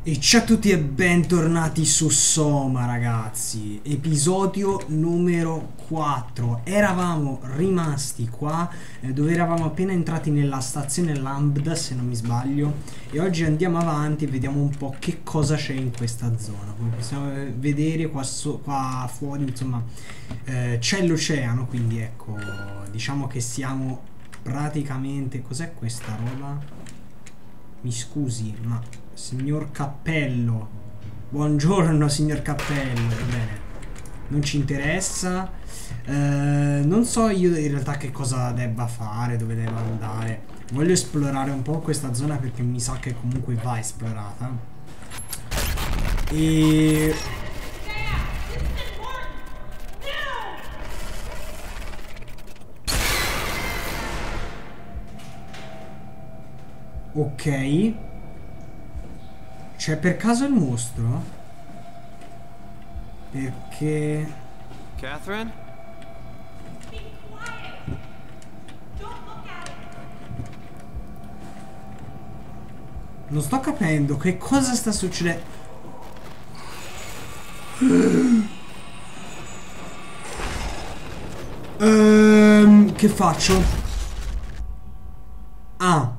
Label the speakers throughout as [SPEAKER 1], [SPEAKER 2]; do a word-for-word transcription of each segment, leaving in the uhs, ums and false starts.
[SPEAKER 1] E ciao a tutti e bentornati su Soma, ragazzi. Episodio numero quattro. Eravamo rimasti qua eh, dove eravamo appena entrati nella stazione Lambda, se non mi sbaglio, e oggi andiamo avanti e vediamo un po' che cosa c'è in questa zona. Come possiamo vedere qua, so qua fuori, insomma, eh, c'è l'oceano, quindi ecco, diciamo che siamo praticamente... Cos'è questa roba? Mi scusi, ma signor Cappello, buongiorno signor Cappello, va bene, non ci interessa. eh, non so io in realtà che cosa debba fare, dove devo andare. Voglio esplorare un po' questa zona perché mi sa che comunque va esplorata. E... ok. C'è per caso il mostro? Perché...
[SPEAKER 2] Catherine?
[SPEAKER 1] Non sto capendo che cosa sta succedendo. Ehm, che faccio? Ah.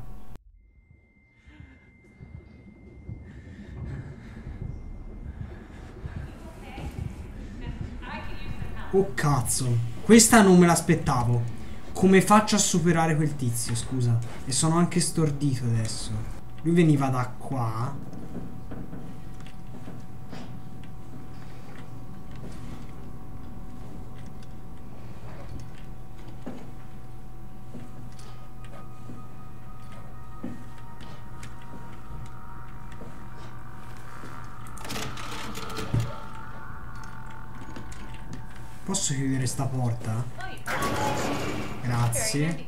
[SPEAKER 1] Oh cazzo, questa non me l'aspettavo. Come faccio a superare quel tizio, scusa? E sono anche stordito adesso. Lui veniva da qua. Posso chiudere sta porta? Grazie.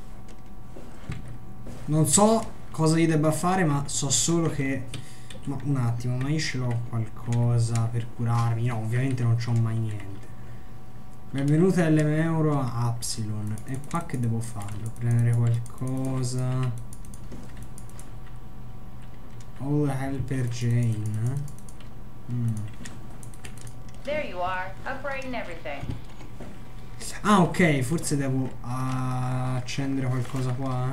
[SPEAKER 1] Non so cosa gli debba fare, ma so solo che... Ma un attimo, ma io ce l'ho qualcosa per curarmi? No, ovviamente non c'ho mai niente. Benvenuti all'Euro a Epsilon. E qua che devo fare? Devo prendere qualcosa. All Helper Jane. Mm.
[SPEAKER 3] There you are, upright and everything.
[SPEAKER 1] Ah, ok, forse devo uh, accendere qualcosa qua.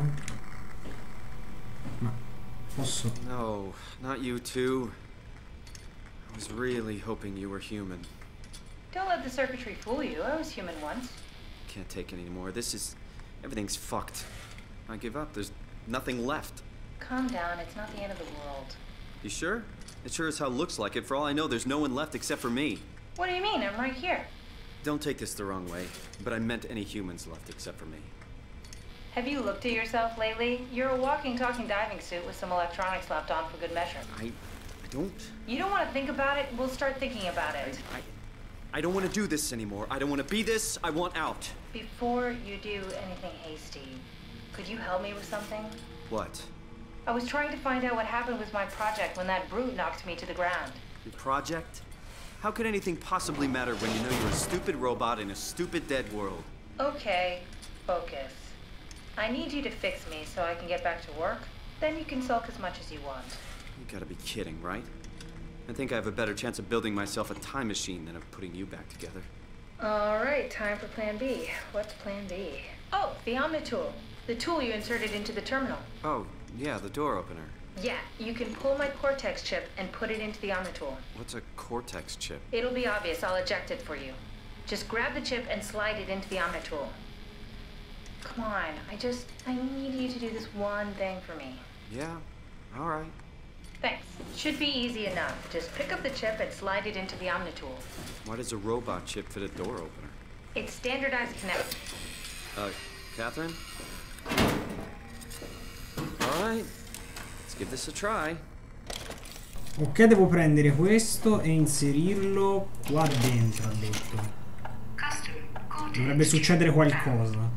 [SPEAKER 1] Ma posso...
[SPEAKER 2] No, not you too. I was really hoping you were human.
[SPEAKER 3] Don't let the circuitry fool you. I was human once.
[SPEAKER 2] Can't take any more. This is... everything's fucked. I give up. There's nothing left.
[SPEAKER 3] Calm down, it's not the end of the world.
[SPEAKER 2] You sure? It sure as hell looks like it. For all I know, there's no one left except for me.
[SPEAKER 3] What do you mean? I'm right here.
[SPEAKER 2] Don't take this the wrong way, but I meant any humans left except for me.
[SPEAKER 3] Have you looked at yourself lately? You're a walking, talking diving suit with some electronics slapped on for good measure.
[SPEAKER 2] I... I don't...
[SPEAKER 3] You don't want to think about it? We'll start thinking about it.
[SPEAKER 2] I... I, I don't want to do this anymore. I don't want to be this. I want out.
[SPEAKER 3] Before you do anything hasty, could you help me with something?
[SPEAKER 2] What?
[SPEAKER 3] I was trying to find out what happened with my project when that brute knocked me to the ground.
[SPEAKER 2] Your project? How could anything possibly matter when you know you're a stupid robot in a stupid dead world?
[SPEAKER 3] Okay, focus. I need you to fix me so I can get back to work. Then you can sulk as much as you want.
[SPEAKER 2] You gotta be kidding, right? I think I have a better chance of building myself a time machine than of putting you back together.
[SPEAKER 3] All right, time for plan B. What's plan B? Oh, the Omnitool. The tool you inserted into the terminal.
[SPEAKER 2] Oh, yeah, the door opener.
[SPEAKER 3] Yeah, you can pull my Cortex chip and put it into the Omnitool.
[SPEAKER 2] What's a Cortex chip?
[SPEAKER 3] It'll be obvious. I'll eject it for you. Just grab the chip and slide it into the Omnitool. Come on, I just... I need you to do this one thing for me.
[SPEAKER 2] Yeah, all right.
[SPEAKER 3] Thanks. Should be easy enough. Just pick up the chip and slide it into the Omnitool.
[SPEAKER 2] Why does a robot chip fit a door opener?
[SPEAKER 3] It's standardized connect.
[SPEAKER 2] Uh, Catherine? All right. Let's give this a try.
[SPEAKER 1] Ok, devo prendere questo e inserirlo qua dentro, ha detto. Dovrebbe succedere qualcosa.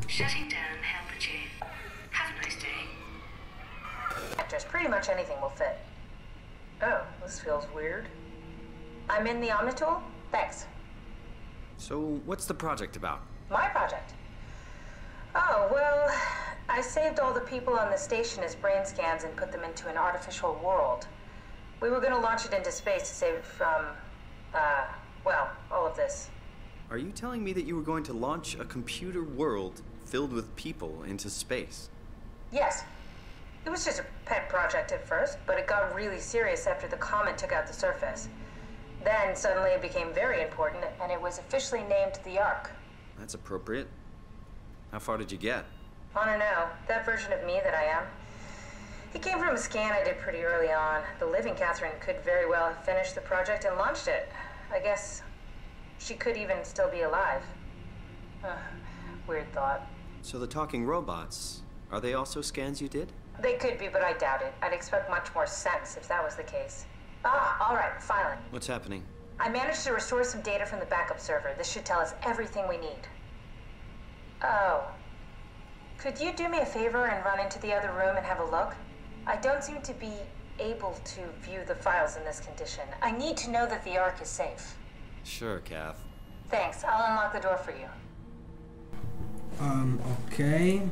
[SPEAKER 3] Just pretty much anything will fit. Oh, this feels weird. I'm in the Omnitool? Thanks.
[SPEAKER 2] So, what's the project about?
[SPEAKER 3] My project? Oh, well, I saved all the people on the station as brain scans and put them into an artificial world. We were gonna launch it into space to save it from, uh, well, all of this.
[SPEAKER 2] Are you telling me that you were going to launch a computer world filled with people into space?
[SPEAKER 3] Yes. It was just a pet project at first, but it got really serious after the comet took out the surface. Then suddenly it became very important, and it was officially named the Ark.
[SPEAKER 2] That's appropriate. How far did you get?
[SPEAKER 3] I don't know. That version of me that I am. It came from a scan I did pretty early on. The living Catherine could very well have finished the project and launched it. I guess she could even still be alive. Uh, weird thought.
[SPEAKER 2] So the talking robots, are they also scans you did?
[SPEAKER 3] They could be, but I doubt it. I'd expect much more sense if that was the case. Ah, all right, finally.
[SPEAKER 2] What's happening?
[SPEAKER 3] I managed to restore some data from the backup server. This should tell us everything we need. Oh. Could you do me a favor and run into the other room and have a look? I don't seem to be able to view the files in this condition. I need to know that the Ark is safe.
[SPEAKER 2] Sure, Kath.
[SPEAKER 3] Thanks. I'll unlock the door for you.
[SPEAKER 1] Um, ok.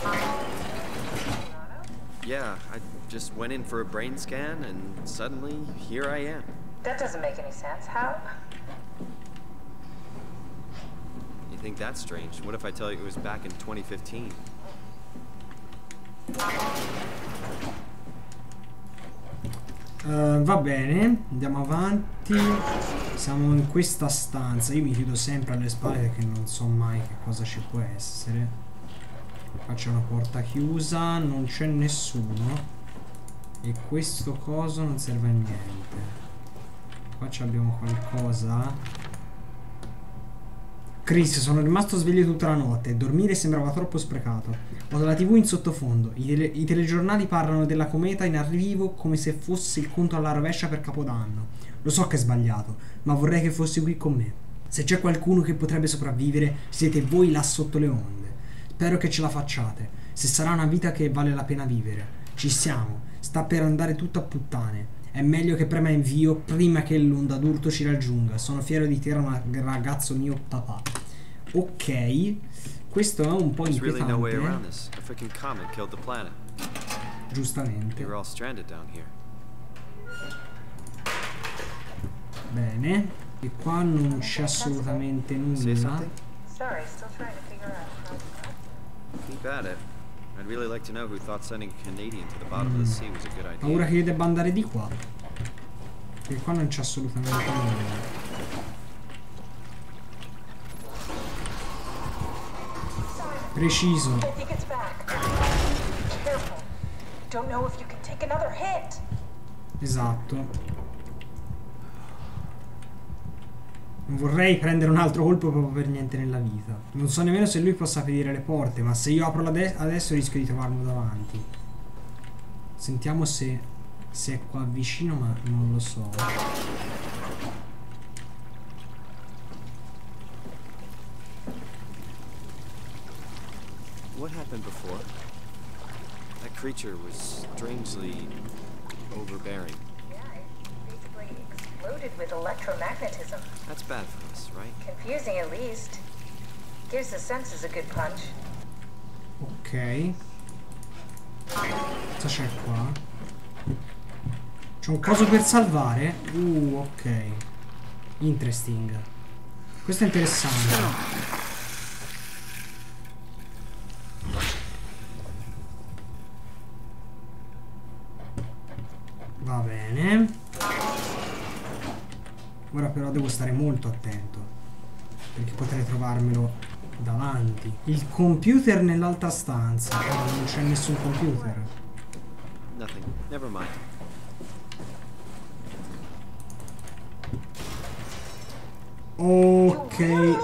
[SPEAKER 2] Yeah, I just went in for a brain scan and suddenly here I am.
[SPEAKER 3] That doesn't make any sense. How?
[SPEAKER 2] You think that's strange? What if I tell you it was back in twenty fifteen?
[SPEAKER 1] Uh, va bene, andiamo avanti. Siamo in questa stanza. Io mi chiudo sempre alle spalle perché non so mai che cosa ci può essere. Qua c'è una porta chiusa, non c'è nessuno. E questo coso non serve a niente. Qua abbiamo qualcosa. Chris, sono rimasto sveglio tutta la notte. Dormire sembrava troppo sprecato. Ho la tivù in sottofondo. I, tele I telegiornali parlano della cometa in arrivo come se fosse il conto alla rovescia per Capodanno. Lo so che è sbagliato, ma vorrei che fossi qui con me. Se c'è qualcuno che potrebbe sopravvivere, siete voi là sotto le onde. Spero che ce la facciate. Se sarà una vita che vale la pena vivere. Ci siamo. Sta per andare tutto a puttane. È meglio che prema invio prima che l'onda d'urto ci raggiunga. Sono fiero di te, ragazzo mio papà. Ok. Questo è un po' inquietante. Giustamente. Bene. E qua non c'è assolutamente nulla.
[SPEAKER 2] Keep at it. I'd really like to know who thought sending a Canadian to the bottom mm. of the sea was a good idea.
[SPEAKER 1] Paura che io debba andare di qua. Perché qua non c'è assolutamente nulla. Preciso. Esatto. Non vorrei prendere un altro colpo proprio per niente nella vita. Non so nemmeno se lui possa aprire le porte, ma se io apro adesso rischio di trovarlo davanti. Sentiamo se, se è qua vicino, ma non lo so.
[SPEAKER 2] What happened before? That creature was strangely overbearing.
[SPEAKER 3] Loaded with electromagnetism.
[SPEAKER 2] That's bad for us, right?
[SPEAKER 3] Confusing at least. Gives the senses a good punch.
[SPEAKER 1] Ok. Cosa c'è qua? C'è un coso per salvare? Uh, ok. Interesting. Questo è interessante. Va bene. Ora però devo stare molto attento, perché potrei trovarmelo davanti. Il computer nell'altra stanza. Oh, non c'è nessun computer.
[SPEAKER 2] Nothing. Never mind.
[SPEAKER 1] Ok.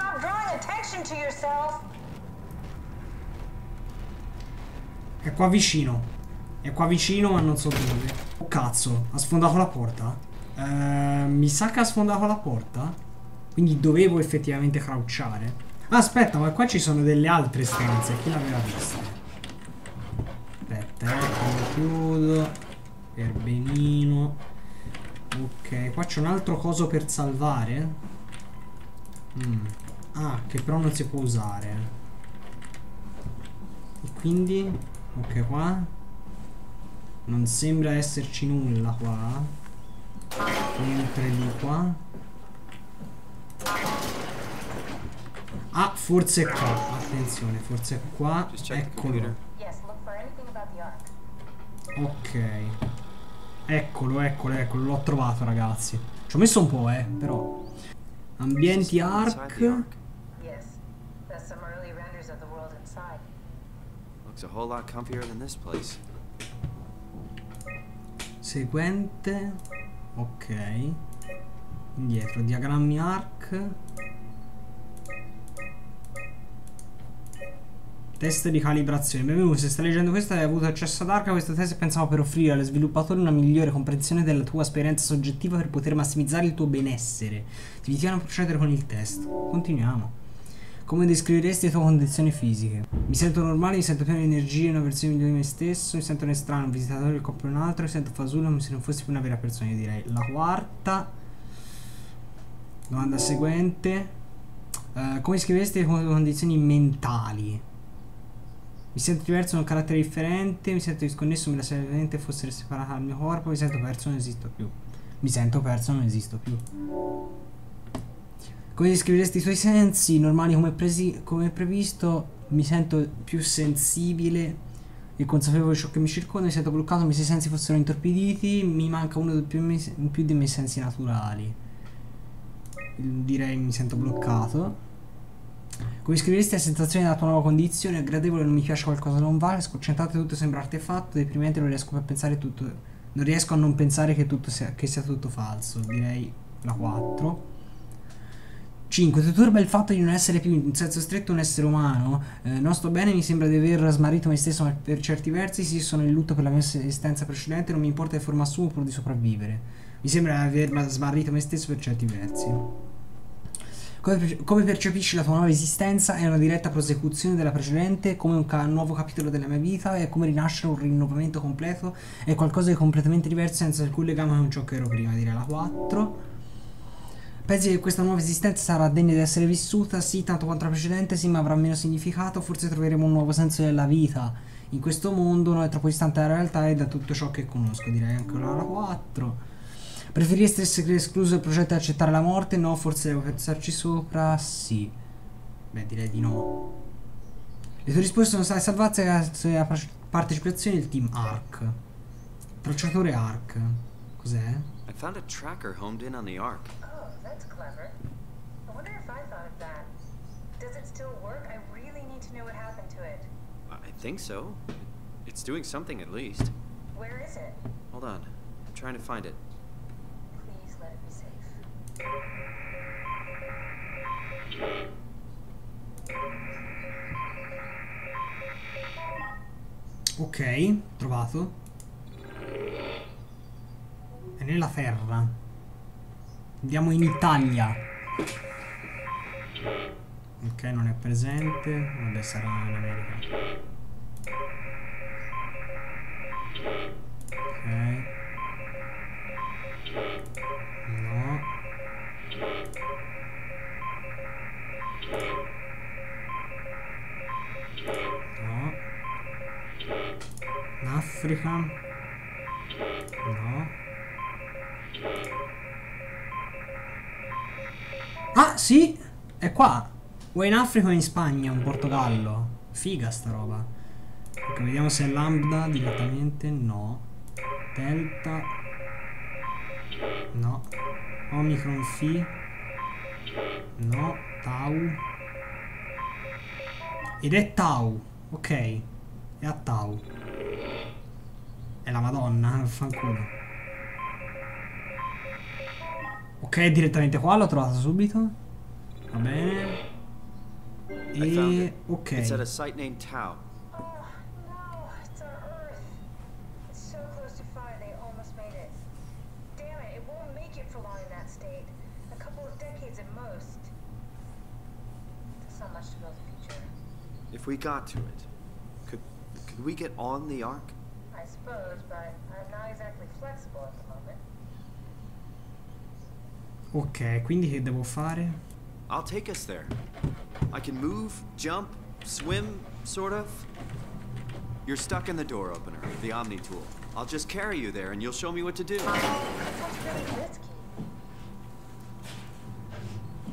[SPEAKER 1] È qua vicino. È qua vicino, ma non so dove. Oh cazzo, ha sfondato la porta? Uh, mi sa che ha sfondato la porta. Quindi dovevo effettivamente crouchare. Ah, aspetta, ma qua ci sono delle altre stanze. Chi l'aveva vista? Aspetta, eh, lo chiudo per benino. Ok, qua c'è un altro coso per salvare. mm. Ah, che però non si può usare. E quindi ok, qua non sembra esserci nulla qua. Mentre di qua. Ah, forse è qua. Attenzione, forse è qua. Eccolo. Ok. Eccolo, eccolo, eccolo. L'ho trovato, ragazzi. Ci ho messo un po', eh, però. Ambienti Ark.
[SPEAKER 2] Looks a whole lot comfier than this place.
[SPEAKER 1] Seguente. Ok. Indietro, diagrammi Ark. Test di calibrazione. Benvenuto, se stai leggendo questo e hai avuto accesso ad Ark, questo test pensavo per offrire agli sviluppatori una migliore comprensione della tua esperienza soggettiva per poter massimizzare il tuo benessere. Ti invitiamo a procedere con il test. Continuiamo. Come descriveresti le tue condizioni fisiche? Mi sento normale, mi sento pieno di energia, una versione migliore di me stesso, mi sento un estraneo, un visitatore del corpo di un altro, mi sento fasullo come se non fossi più una vera persona, io direi la quarta. Domanda seguente. Uh, come descriveresti le tue condizioni mentali? Mi sento diverso, ho un carattere differente, mi sento disconnesso, come se la mente fosse separata dal mio corpo, mi sento perso, non esisto più. Mi sento perso, non esisto più. Come descriveresti i tuoi sensi? Normali come, presi, come previsto, mi sento più sensibile e consapevole di ciò che mi circonda, mi sento bloccato come se i sensi fossero intorpiditi, mi manca uno dei più, in più dei miei sensi naturali. Direi mi sento bloccato. Come descriveresti la sensazione della tua nuova condizione? È gradevole, non mi piace, qualcosa non va, sconcentrato, tutto sembra artefatto, deprimente, non riesco a pensare tutto. Non riesco a non pensare che tutto sia, che sia tutto falso. Direi la quattro. cinque. Ti turba il fatto di non essere più in senso stretto un essere umano? Eh, non sto bene, mi sembra di aver smarrito me stesso, ma per certi versi sì, sono in lutto per la mia esistenza precedente, non mi importa che forma assumo pur di sopravvivere. Mi sembra di aver smarrito me stesso per certi versi. Come, come percepisci la tua nuova esistenza? È una diretta prosecuzione della precedente, come un ca nuovo capitolo della mia vita, è come rinascere, un rinnovamento completo, è qualcosa di completamente diverso senza alcun legame con ciò che ero prima, direi la quattro. Pensi che questa nuova esistenza sarà degna di essere vissuta? Sì, tanto quanto la precedente, sì, ma avrà meno significato, forse troveremo un nuovo senso della vita. In questo mondo non è troppo distante dalla realtà e da tutto ciò che conosco, direi anche la quattro. Preferiresti essere escluso dal progetto di accettare la morte? No, forse devo pensarci sopra. Sì. Beh, direi di no. Le tue risposte sono state salvate grazie alla partecipazione del team Ark. Tracciatore Ark. Cos'è?
[SPEAKER 2] I found a tracker homed in on the Ark.
[SPEAKER 3] Oh, that's clever. I wonder if I thought of that. Does it still work? I really need to know what happened to it.
[SPEAKER 2] I think so. It's doing something at least.
[SPEAKER 3] Where is it?
[SPEAKER 2] Hold on. I'm trying to find it.
[SPEAKER 3] Let it be safe.
[SPEAKER 1] Ok, trovato. È nella terra. Andiamo in Italia. Ok, non è presente. Vabbè, sarà in America. Ok. No. No. In Africa. No. Ah, sì! È qua! O in Africa o in Spagna, o in Portogallo. Figa sta roba. Ok, vediamo se è lambda direttamente. No. Delta. No. Omicron Phi. No. Tau. Ed è Tau. Ok. È a Tau. È la Madonna. Fanculo. Ok, direttamente qua l'ho trovato subito. Va bene. E ok.
[SPEAKER 2] It's at a site named Tau.
[SPEAKER 3] Oh, no, it's our Earth. It's so close to fire, they almost made it. Damn it, it won't make it for long in that state. A couple of decades at most. There's so much to build a future.
[SPEAKER 2] If we got to it, could could we get on the Ark?
[SPEAKER 3] I suppose, but I'm not exactly flexible at the moment.
[SPEAKER 1] Ok, quindi che devo fare?
[SPEAKER 2] I'll take us there. I can move, jump, swim, sort of. You're stuck in the door opener, the Omni tool. I'll just carry you there and you'll show me what to do.
[SPEAKER 3] That sounds really risky.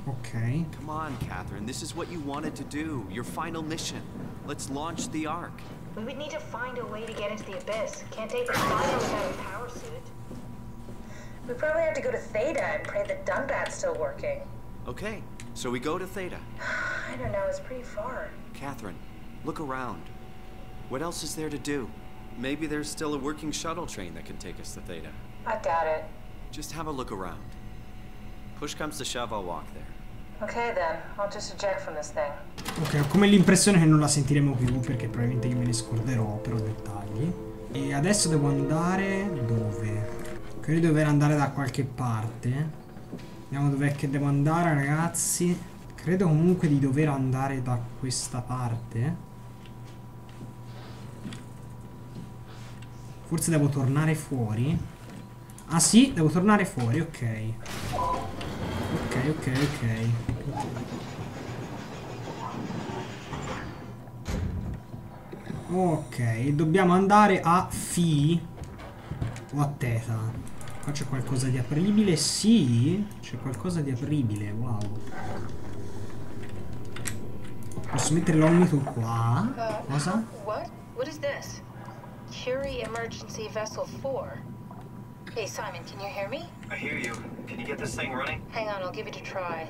[SPEAKER 1] Ok.
[SPEAKER 2] Come on, Catherine. This is what you wanted to do. Your final mission. Let's launch the Ark.
[SPEAKER 3] We would need to find a way to get into the Abyss. Can't take the fire without a power suit. We probably have to go to Theta and pray that Dunbat's still working.
[SPEAKER 2] Okay, so we go to Theta.
[SPEAKER 3] I don't know, it's pretty far.
[SPEAKER 2] Catherine, look around. What else is there to do? Maybe there's still a working shuttle train that can take us to Theta.
[SPEAKER 3] I doubt it.
[SPEAKER 2] Just have a look around. Push comes to shove, I'll walk there.
[SPEAKER 3] Okay then, I'll just eject from this thing.
[SPEAKER 1] Ok, ho come l'impressione che non la sentiremo più perché probabilmente io me ne scorderò però dettagli. E adesso devo andare dove? Credo di dover andare da qualche parte. Vediamo dov'è che devo andare, ragazzi. Credo comunque di dover andare da questa parte. Forse devo tornare fuori. Ah sì, devo tornare fuori, ok. Ok, ok, ok. Ok, dobbiamo andare a Phi o a Theta. Qua c'è qualcosa di apribile? Sì, c'è qualcosa di apribile, wow. Posso mettere l'omnito qua? Cosa?
[SPEAKER 3] What? What is this? Curie Emergency Vessel four. Hey Simon, can you hear me?
[SPEAKER 4] I hear you. Can you get this thing running?
[SPEAKER 3] Hang on, I'll give it a try.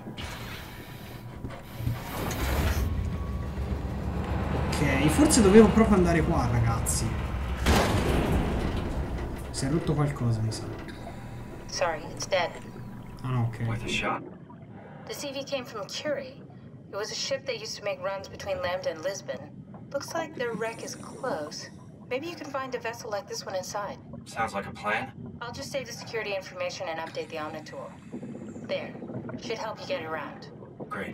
[SPEAKER 1] Ok, forse dovevo proprio andare qua, ragazzi. Si è rotto qualcosa, mi sa.
[SPEAKER 3] Sorry, it's dead.
[SPEAKER 1] Ah no, ok.
[SPEAKER 4] Worth a shot.
[SPEAKER 3] The C V came from Curie. It was a ship that used to make runs between Lambda and Lisbon. Looks like their wreck is close. Maybe you can find a vessel like this one inside.
[SPEAKER 4] Sounds like a plan.
[SPEAKER 3] I'll just save the security information and update the Omnitool. There. Should help you get around.
[SPEAKER 4] Great.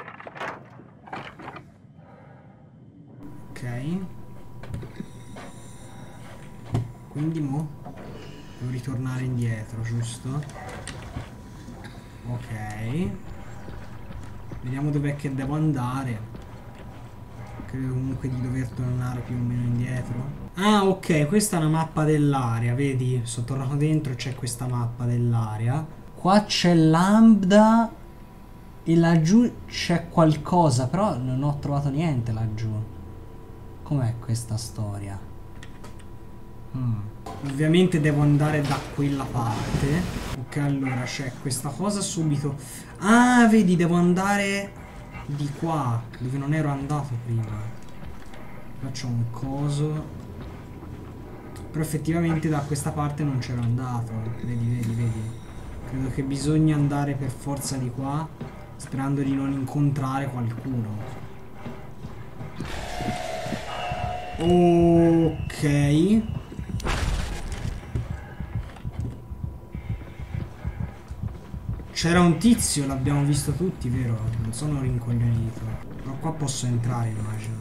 [SPEAKER 1] Ok. Quindi mo devo ritornare indietro, giusto? Ok. Vediamo dov'è che devo andare. Credo comunque di dover tornare più o meno indietro. Ah, ok, questa è una mappa dell'area, vedi? Sono tornato dentro e c'è questa mappa dell'area. Qua c'è Lambda e laggiù c'è qualcosa, però non ho trovato niente laggiù. Com'è questa storia? Hmm. Ovviamente devo andare da quella parte. Ok, allora c'è questa cosa subito. Ah, vedi, devo andare di qua, dove non ero andato prima. Faccio un coso. Però effettivamente da questa parte non c'ero andato. Vedi, vedi, vedi. Credo che bisogna andare per forza di qua, sperando di non incontrare qualcuno. Ok. C'era un tizio, l'abbiamo visto tutti, vero? Non sono rincoglionito. Ma qua posso entrare, immagino.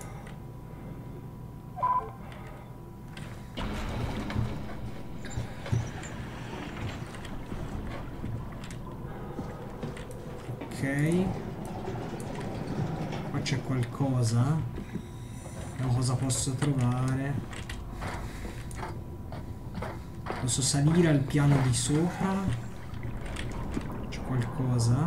[SPEAKER 1] Ok. Qua c'è qualcosa. Vediamo cosa posso trovare. Posso salire al piano di sopra. Qualcosa?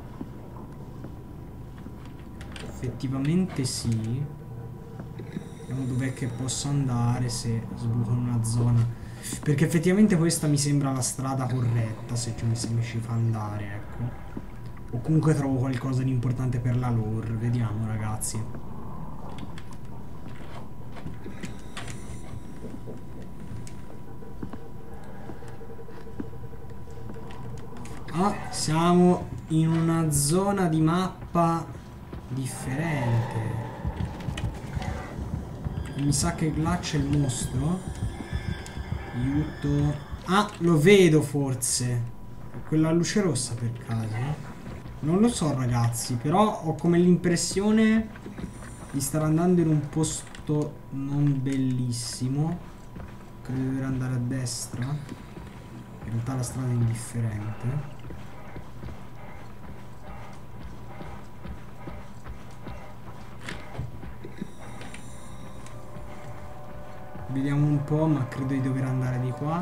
[SPEAKER 1] Effettivamente sì. Vediamo dov'è che posso andare se sbuco in una zona. Perché effettivamente questa mi sembra la strada corretta, se ci, se mi ci fa andare, ecco. O comunque trovo qualcosa di importante per la lore. Vediamo, ragazzi. Ah, siamo in una zona di mappa differente. Mi sa che là c'è il mostro. Aiuto. Ah, lo vedo forse. Quella luce rossa per caso. Non lo so, ragazzi, però ho come l'impressione di stare andando in un posto non bellissimo. Credo di dover andare a destra. In realtà la strada è indifferente. Vediamo un po', ma credo di dover andare di qua.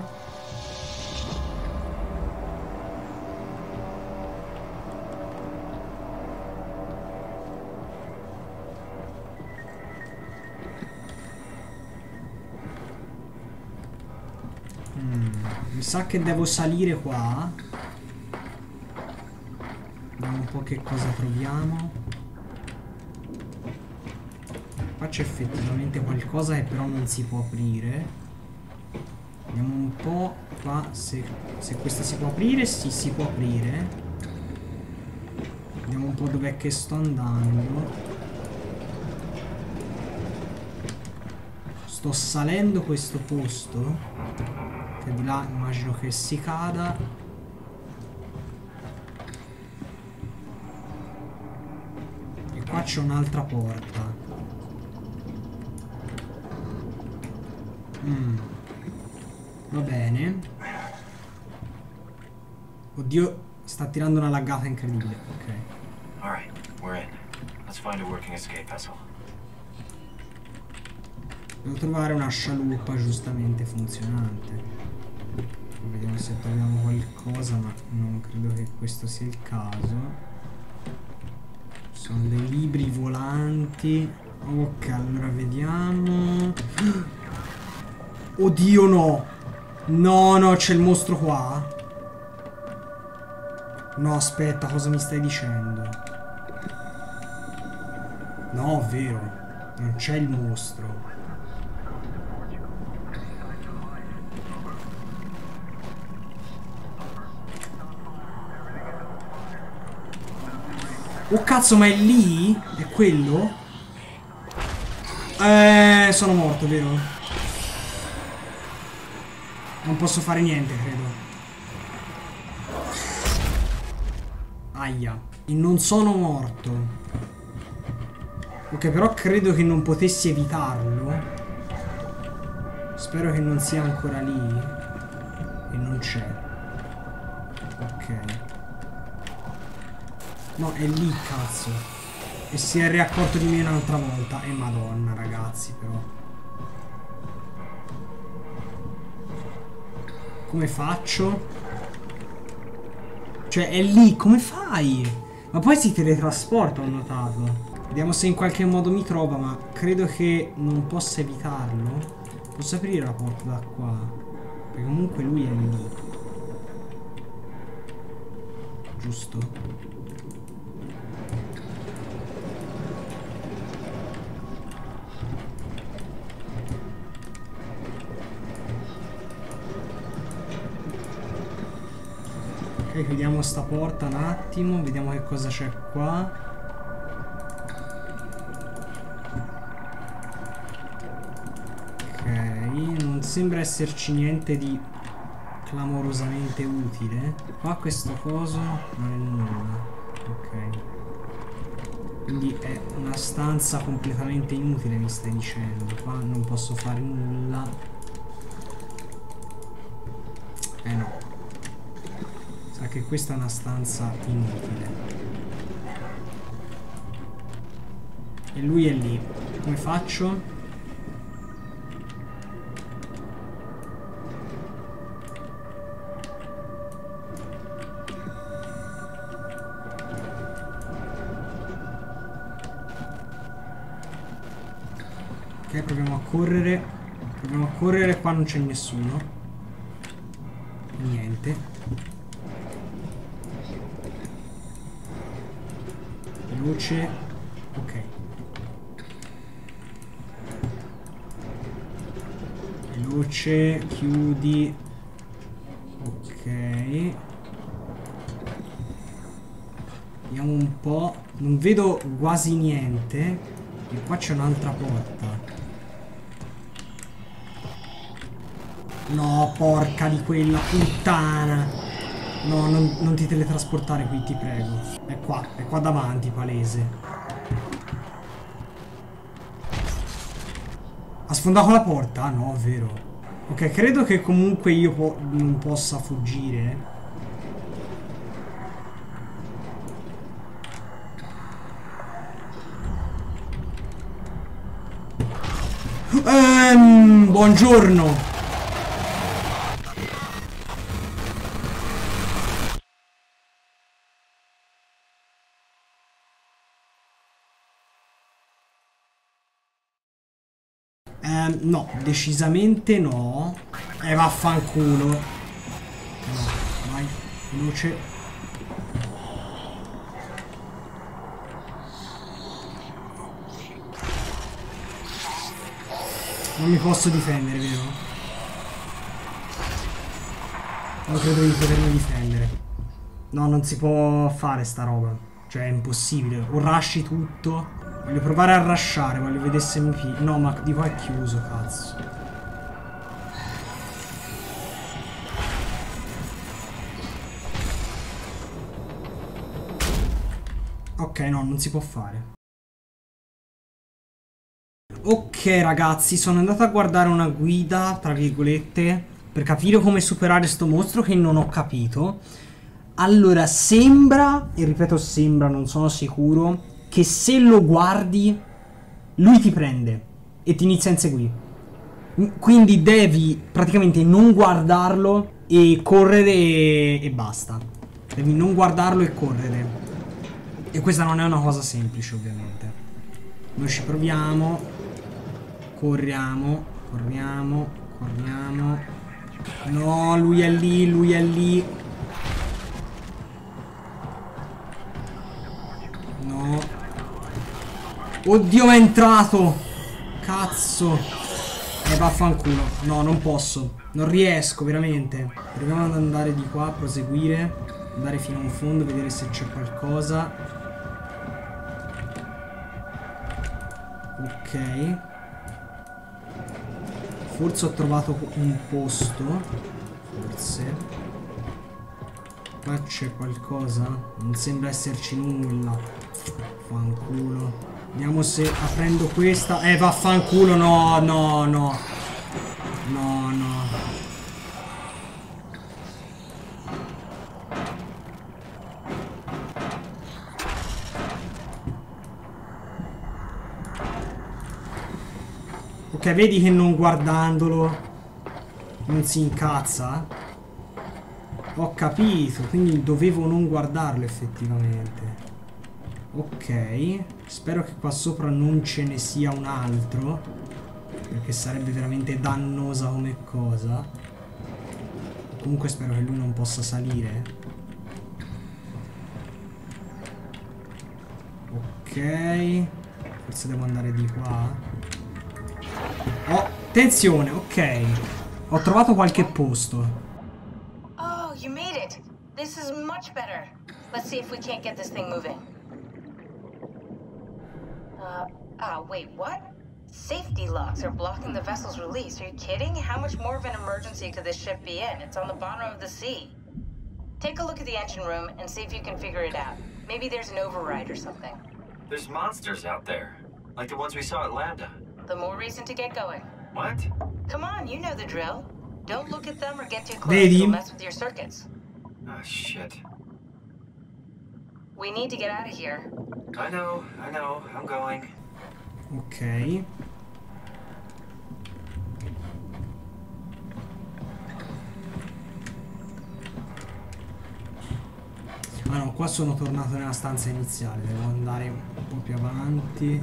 [SPEAKER 1] Mi sa che devo salire qua. Vediamo un po' che cosa troviamo. Qua c'è effettivamente qualcosa che però non si può aprire. Vediamo un po' qua se, se questa si può aprire. Sì, si può aprire. Vediamo un po' dov'è che sto andando. Sto salendo questo posto, che di là immagino che si cada. E qua c'è un'altra porta. Mm. Va bene. Oddio, sta tirando una laggata incredibile. Ok.
[SPEAKER 4] Alright, we're in. Let's find a working escape vessel.
[SPEAKER 1] Devo trovare una scialuppa giustamente funzionante. Vediamo se troviamo qualcosa, ma non credo che questo sia il caso. Sono dei libri volanti. Ok, allora vediamo. Oddio no. No, no, c'è il mostro qua. No, aspetta, cosa mi stai dicendo? No, vero. Non c'è il mostro. Oh cazzo, ma è lì? È quello? Eh, sono morto, vero? Non posso fare niente, credo. Aia. E non sono morto. Ok, però credo che non potessi evitarlo. Spero che non sia ancora lì. E non c'è. Ok. No, è lì, cazzo. E si è riaccorto di me un'altra volta. E madonna, ragazzi, però. Come faccio? Cioè, è lì, come fai? Ma poi si teletrasporta, ho notato. Vediamo se in qualche modo mi trova, ma credo che non possa evitarlo. Posso aprire la porta da qua? Perché comunque lui è lì. Giusto? Ok, chiudiamo sta porta un attimo, vediamo che cosa c'è qua. Ok, non sembra esserci niente di clamorosamente utile. Qua questo coso non è nulla. Ok. Quindi è una stanza completamente inutile, mi stai dicendo. Qua non posso fare nulla. Eh no. Sa che questa è una stanza inutile. E lui è lì. Come faccio? Ok, proviamo a correre. Proviamo a correre, qua non c'è nessuno. Niente. Veloce. Ok. Veloce, chiudi. Ok. Vediamo un po'. Non vedo quasi niente. E qua c'è un'altra porta. No, porca di quella puttana. No, non, non ti teletrasportare qui, ti prego. È qua, è qua davanti, palese. Ha sfondato la porta? Ah, no, vero. Ok, credo che comunque io po- non possa fuggire. Ehm, buongiorno. Eh, no, decisamente no. E eh, vaffanculo. No, vai, veloce. Non mi posso difendere, vero? Non credo di potermi difendere. No, non si può fare sta roba. Cioè, è impossibile. O rushi tutto. Voglio provare a rushare, voglio vedere se mi pi... No, ma di qua è chiuso, cazzo. Ok, no, non si può fare. Ok, ragazzi, sono andato a guardare una guida, tra virgolette, per capire come superare sto mostro che non ho capito. Allora, sembra, e ripeto sembra, non sono sicuro, che se lo guardi, lui ti prende e ti inizia a inseguire. Quindi devi praticamente non guardarlo e correre e, e basta. Devi non guardarlo e correre. E questa non è una cosa semplice, ovviamente. Noi ci proviamo. Corriamo, corriamo, corriamo. No, lui è lì, lui è lì. No. Oddio, ma è entrato. Cazzo. Eh, vaffanculo. No, non posso. Non riesco, veramente. Proviamo ad andare di qua, proseguire. Andare fino a un fondo, vedere se c'è qualcosa. Ok. Forse ho trovato un posto. Forse. Qua c'è qualcosa. Non sembra esserci nulla. Fanculo. Vediamo se aprendo questa. Eh, vaffanculo. No, no, no. No, no. Ok, vedi che non guardandolo non si incazza? Ho capito, quindi dovevo non guardarlo effettivamente. Ok, spero che qua sopra non ce ne sia un altro, perché sarebbe veramente dannosa come cosa. Comunque spero che lui non possa salire. Ok, forse devo andare di qua. Oh, attenzione, ok. Ho trovato qualche posto.
[SPEAKER 3] Oh, you made it. This is much better. Let's see if we can't get this thing moving. Uh, ah, wait, what? Safety locks are blocking the vessel's release. Are you kidding? How much more of an emergency could this ship be in? It's on the bottom of the sea. Take a look at the engine room and see if you can figure it out. Maybe there's an override or something.
[SPEAKER 4] There's monsters out there, like the ones we saw at Lambda.
[SPEAKER 3] The more reason to get going.
[SPEAKER 4] What?
[SPEAKER 3] Come on, you know the drill. Don't look at them or get too close.
[SPEAKER 1] Vedi?
[SPEAKER 3] You'll mess with your circuits.
[SPEAKER 4] Oh, shit.
[SPEAKER 3] We need to get out of here.
[SPEAKER 4] I know, I know, I'm going.
[SPEAKER 1] Ok. Ah no, qua sono tornato nella stanza iniziale. Devo andare un po' più avanti.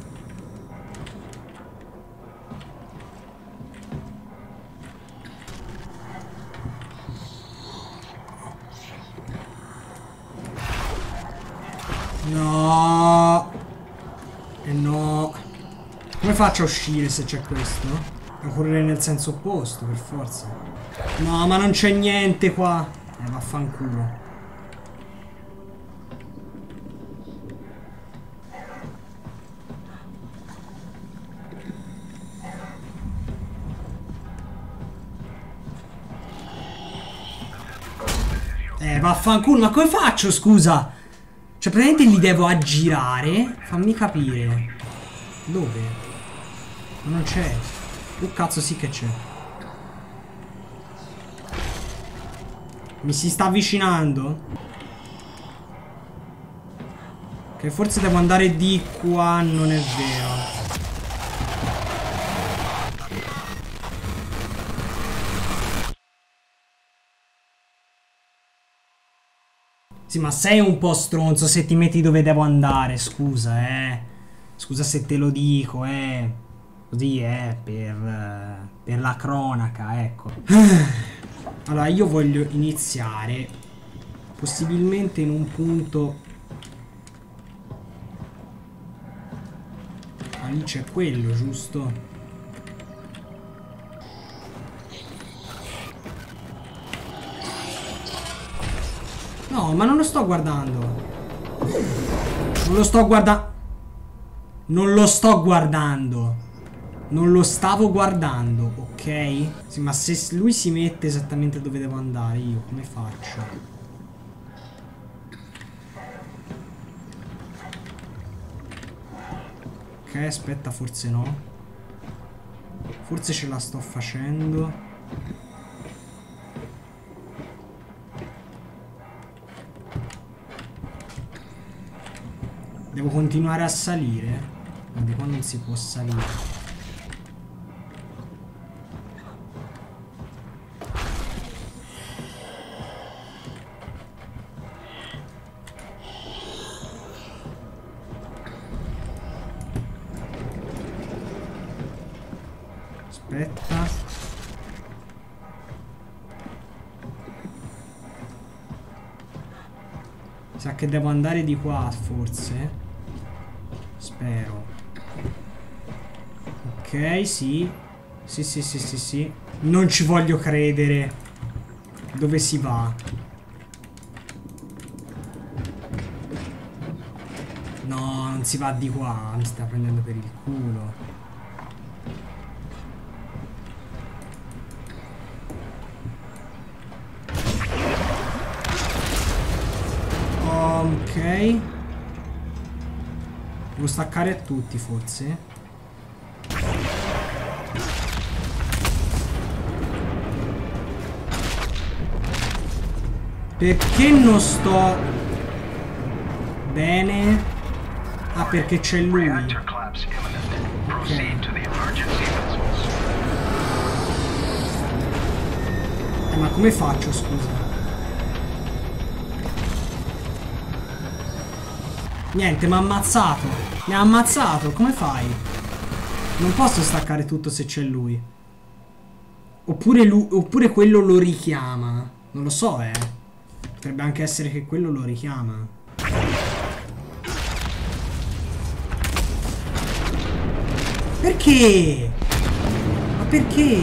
[SPEAKER 1] No. E no. Come faccio a uscire se c'è questo? Devo correre nel senso opposto, per forza. No, ma non c'è niente qua. Eh, vaffanculo. Eh, vaffanculo, ma come faccio, scusa? Cioè, praticamente li devo aggirare. Fammi capire. Dove? Ma non c'è. Oh, cazzo, sì che c'è. Mi si sta avvicinando. Che forse devo andare di qua. Non è vero. Sì, ma sei un po' stronzo se ti metti dove devo andare, scusa, eh. Scusa se te lo dico, eh. Così, eh, per, uh, per la cronaca, ecco. Allora, io voglio iniziare possibilmente in un punto... Ah, lì c'è quello, giusto? No, ma non lo sto guardando. Non lo sto guardando. Non lo sto guardando. Non lo stavo guardando, ok? Sì, ma se lui si mette esattamente dove devo andare, io come faccio? Ok, aspetta, forse no. Forse ce la sto facendo. Devo continuare a salire? Ma di qua non si può salire. Aspetta. Sa che devo andare di qua, forse. Spero. Ok, sì. Sì, sì, sì, sì, sì. Non ci voglio credere. Dove si va? No, non si va di qua. Mi sta prendendo per il culo. Ok. Devo staccare a tutti, forse. Perché non sto bene? Ah, perché c'è lui. Ok. Eh, ma come faccio, scusa? Niente, mi ha ammazzato. Mi ha ammazzato, come fai? Non posso staccare tutto se c'è lui. Oppure, lui, oppure quello lo richiama. Non lo so, eh. Potrebbe anche essere che quello lo richiama. Perché? Ma perché?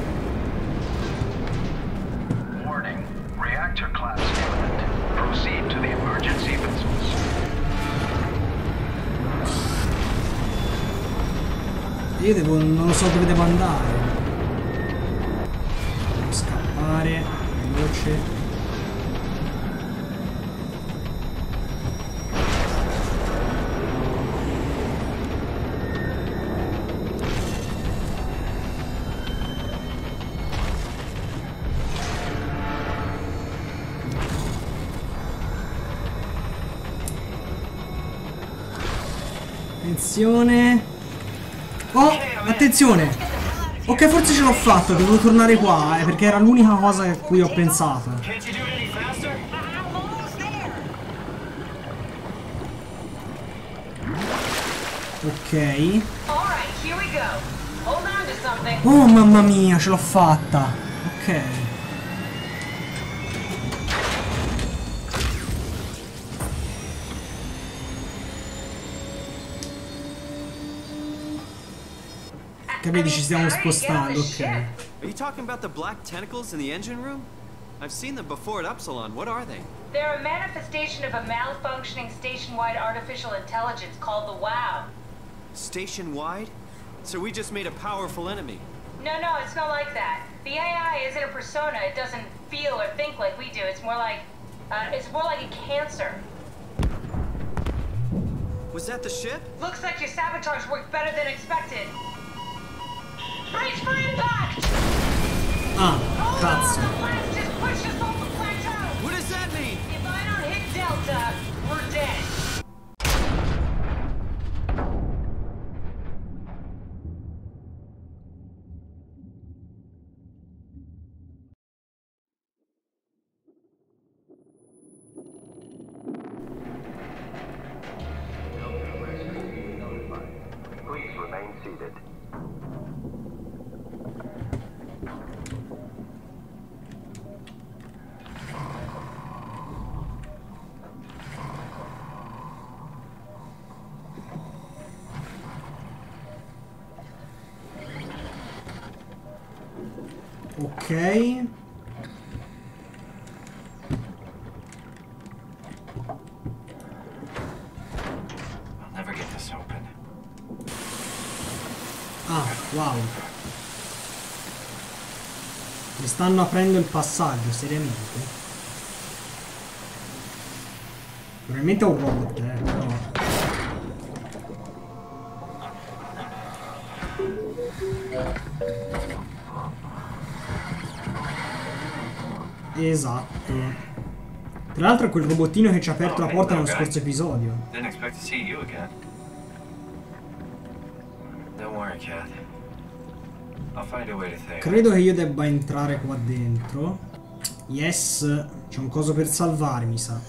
[SPEAKER 5] Warning. Reactor collapse imminent. Proceed to the emergency vessels.
[SPEAKER 1] Io devo... non lo so dove devo andare. Devo scappare. Veloce. Attenzione. Oh, attenzione. Ok, forse ce l'ho fatta. Devo tornare qua, eh, perché era l'unica cosa a cui ho pensato. Ok. Oh, mamma mia, ce l'ho fatta. Ok. Che vedi, ci stiamo spostando, ok.
[SPEAKER 2] Are you talking about the black tentacles in the engine room? I've seen them before at Upsilon. What are they?
[SPEAKER 3] They're a manifestation of a malfunctioning station-wide artificial intelligence called the WOW.
[SPEAKER 2] Station-wide? So we just made a powerful enemy.
[SPEAKER 3] No, no, it's not like that. The A I isn't a persona. It doesn't feel or think like we do. It's more like, uh, it's more like a cancer.
[SPEAKER 2] Was that the ship?
[SPEAKER 3] Looks like your sabotage worked better than expected. Brace for impact!
[SPEAKER 1] Ah, cazzo.
[SPEAKER 2] What does that mean?
[SPEAKER 3] If I don't hit Delta, we're dead.
[SPEAKER 5] Please remain seated.
[SPEAKER 1] Ok.
[SPEAKER 4] I'll never get this open.
[SPEAKER 1] Ah, wow. Mi stanno aprendo il passaggio, seriamente. Probabilmente è un robot, eh, però. Esatto. Tra l'altro è quel robottino che ci ha aperto la porta nello scorso episodio.
[SPEAKER 4] Didn't expect to see you again. Don't worry, Cat. I'll find a way to think.
[SPEAKER 1] Credo che io debba entrare qua dentro. Yes, c'è un coso per salvare, mi sa.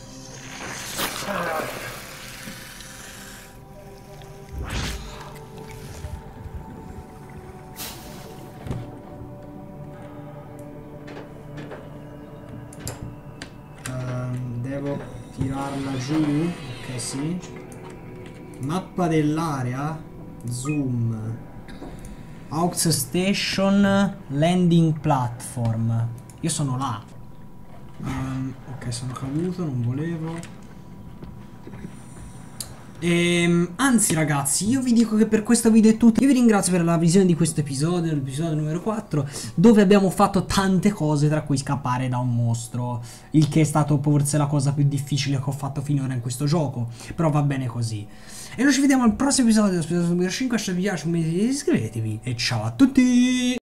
[SPEAKER 1] Um, devo tirarla giù. Ok, sì. Mappa dell'area. Zoom. Aux Station Landing Platform. Io sono là. Um, ok, sono caduto, non volevo. Ehm, anzi ragazzi, io vi dico che per questo video è tutto. Io vi ringrazio per la visione di questo episodio, l'episodio numero quattro, dove abbiamo fatto tante cose, tra cui scappare da un mostro, il che è stato forse la cosa più difficile che ho fatto finora in questo gioco, però va bene così. E noi ci vediamo al prossimo episodio, episodio numero cinque. Se vi piace, iscrivetevi e ciao a tutti.